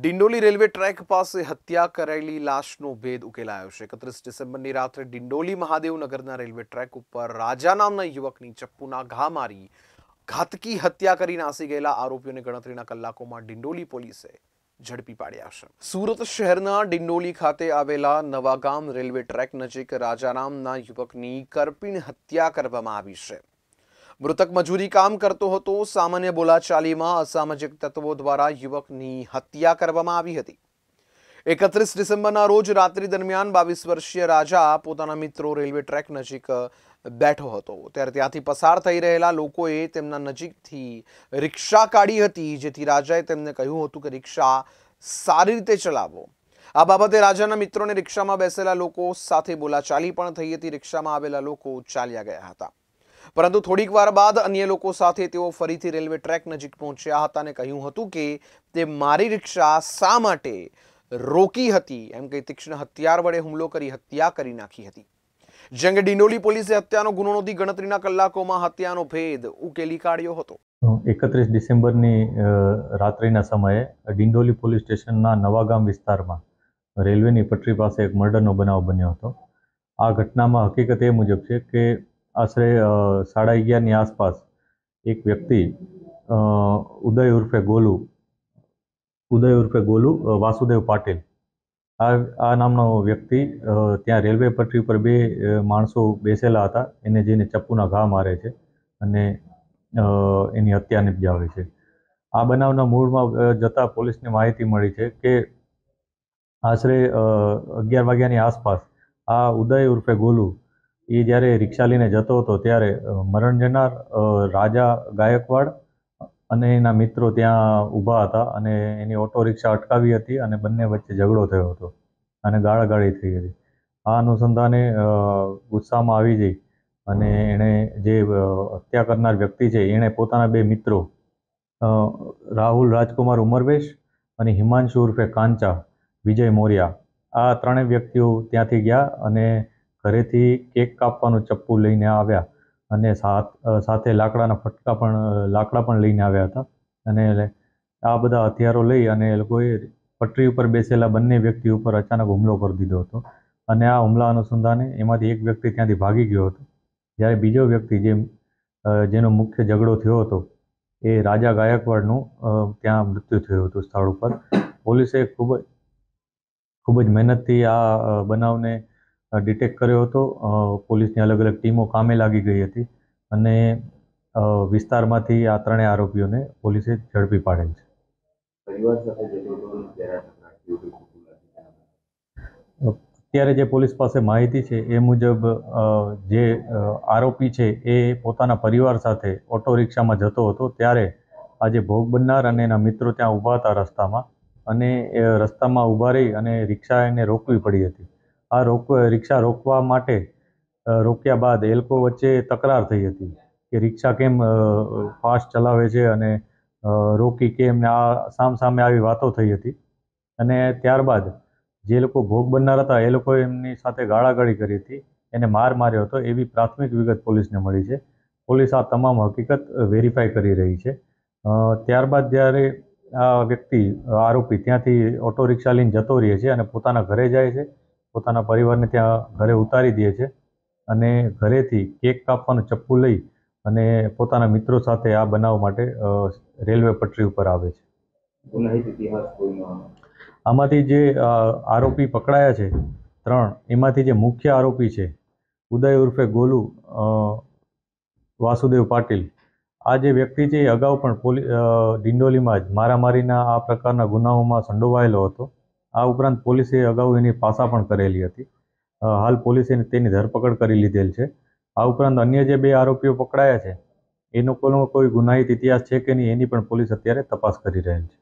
Dindoli railway track પાસે હત્યા કરાયેલી લાશનો ભેદ ઉકેલાયો છે। 31 ડિસેમ્બરની રાત્રે ડિંડોલી મહાદેવનગરના રેલવે ટ્રેક ઉપર રાજા નામના યુવકની ચપ્પુના ઘા મારી ઘાતકી હત્યા કરી નાસી ગયેલા આરોપીઓને ગણતરીના કલાકોમાં ડિંડોલી પોલીસે ઝડપી પાડ્યા છે। સુરત શહેરના ડિંડોલી ખાતે આવેલા નવાગામ રેલવે ટ્રેક નજીક રાજા નામના યુવકની કરપીણ હત્યા કરવામાં આવી છે। મૃતક મજૂરી કામ કરતો હતો। સામાન્ય બોલાચાલીમાં અસામાજિક તત્વો દ્વારા યુવકની હત્યા કરવામાં આવી હતી। 31 ડિસેમ્બરના રોજ રાત્રિ દરમિયાન 22 વર્ષીય રાજા પોતાના મિત્રો રેલવે ટ્રેક નજીક બેઠો હતો ત્યારે ત્યાંથી પસાર થઈ રહેલા લોકોએ તેમના નજીકથી રિક્ષા કાઢી હતી, જેથી રાજાએ તેમને કહ્યું હતું કે રિક્ષા સારી રીતે ચલાવો। આ બાબતે રાજાના મિત્રોને રિક્ષામાં બેસેલા લોકો સાથે બોલાચાલી પણ થઈ હતી। રિક્ષામાં આવેલા લોકો ચાલ્યા ગયા હતા, પરંતુ થોડીક વાર બાદ અન્ય લોકો સાથે તેઓ ફરીથી રેલવે ટ્રેક નજીક પહોંચ્યા હતા અને કહ્યું હતું કે તે મારી રિક્ષા શા માટે રોકી હતી એમ કહી તીક્ષ્ણ હથિયાર વડે હુમલો કરી હત્યા કરી નાખી હતી। જે અંગે ડિંડોલી પોલીસે હત્યાનો ગુનો નોંધી ગણતરીના કલાકોમાં હત્યાનો ભેદ ઉકેલી કાઢ્યો હતો। 31 ડિસેમ્બરની રાત્રિના સમયે ડિંડોલી પોલીસ સ્ટેશનના નવાગામ વિસ્તારમાં રેલવેની પટરી પાસે એક મર્ડરનો બનાવ બન્યો હતો। આ ઘટનામાં હકીકત એ મુજબ છે કે આશરે 11:30ની આસપાસ એક વ્યક્તિ ઉદય ઉર્ફે ગોલુ વાસુદેવ પાટીલ આ નામનો વ્યક્તિ ત્યાં રેલવે પટરી પર બે માણસો બેસેલા હતા, એને જઈને ચપ્પુના ઘા મારે છે અને એની હત્યા નિપજાવે છે। આ બનાવના મૂળમાં જતા પોલીસને માહિતી મળી છે કે આશરે 11 વાગ્યાની આસપાસ આ ઉદય ઉર્ફે ગોલુ એ જ્યારે રિક્ષા લઈને જતો હતો ત્યારે મરણ જનાર રાજા ગાયકવાડ અને એના મિત્રો ત્યાં ઊભા હતા અને એની ઓટો રિક્ષા અટકાવી હતી અને બંને વચ્ચે ઝઘડો થયો હતો અને ગાળાગાળી થઈ હતી। આ અનુસંધાને ગુસ્સામાં આવી જઈ અને એણે જે હત્યા કરનાર વ્યક્તિ છે એણે પોતાના બે મિત્રો રાહુલ રાજકુમાર ઉમરવેશ અને હિમાંશુ ઉર્ફે કાંચા વિજય મોર્યા આ ત્રણેય વ્યક્તિઓ ત્યાંથી ગયા અને ઘરેથી કેક કાપવાનું ચપ્પુ લઈને આવ્યા અને સાથે લાકડા પણ લઈને આવ્યા હતા અને આ બધા હથિયારો લઈ અને એ લોકોએ પટરી ઉપર બેસેલા બંને વ્યક્તિ ઉપર અચાનક હુમલો કરી દીધો હતો અને આ હુમલા અનુસંધાને એમાંથી એક વ્યક્તિ ત્યાંથી ભાગી ગયો હતો, જ્યારે બીજો વ્યક્તિ જેનો મુખ્ય ઝઘડો થયો હતો એ રાજા ગાયકવાડનું ત્યાં મૃત્યુ થયું હતું સ્થળ ઉપર। પોલીસે ખૂબ જ મહેનતથી આ બનાવને ડિટેક્ટ કર્યો હતો। પોલીસની અલગ અલગ ટીમો કામે લાગી ગઈ હતી અને વિસ્તારમાંથી આ ત્રણેય આરોપીઓને પોલીસે ઝડપી પાડેલ છે। અત્યારે જે પોલીસ પાસે માહિતી છે એ મુજબ જે આરોપી છે એ પોતાના પરિવાર સાથે ઓટો રિક્ષામાં જતો હતો ત્યારે આજે ભોગ બનનાર અને એના મિત્રો ત્યાં ઊભા હતા રસ્તામાં અને એ રસ્તામાં ઊભા રહી અને રિક્ષા એને રોકવી પડી હતી। આ રિક્ષા રોકવા માટે રોક્યા બાદ એ લોકો વચ્ચે તકરાર થઈ હતી કે રિક્ષા કેમ ફાસ્ટ ચલાવે છે અને રોકી કેમ, ને આ સામસામે આવી વાતો થઈ હતી અને ત્યારબાદ જે લોકો ભોગ બનનાર હતા એ લોકોએ એમની સાથે ગાળાગાળી કરી હતી, એને માર માર્યો હતો એવી પ્રાથમિક વિગત પોલીસને મળી છે। પોલીસ આ તમામ હકીકત વેરીફાઈ કરી રહી છે। ત્યારબાદ જ્યારે આ આરોપી ત્યાંથી ઓટો રિક્ષા લઈને જતો રહે છે અને પોતાના ઘરે જાય છે, પોતાના પરિવારને ત્યાં ઘરે ઉતારી દે છે અને ઘરેથી કેક કાપવાનું ચપ્પુ લઈ અને પોતાના મિત્રો સાથે આ બનાવ માટે રેલવે પટરી ઉપર આવે છે। આમાંથી જે આરોપી પકડાયા છે ત્રણ, એમાંથી જે મુખ્ય આરોપી છે ઉદય ઉર્ફે ગોલુ વાસુદેવ પાટીલ, આ જે વ્યક્તિ છે એ અગાઉ પણ ડિંડોલીમાં જ મારામારીના આ પ્રકારના ગુનાઓમાં સંડોવાયેલો હતો। આ ઉપરાંત પોલીસે અગાઉ એની પાસા પણ કરેલી હતી। હાલ પોલીસે તેની ધરપકડ કરી લીધેલ છે। આ ઉપરાંત અન્ય જે બે આરોપીઓ પકડાયા છે એ લોકોનો કોઈ ગુનાહિત ઇતિહાસ છે કે નહીં એની પણ પોલીસ અત્યારે તપાસ કરી રહેલ છે।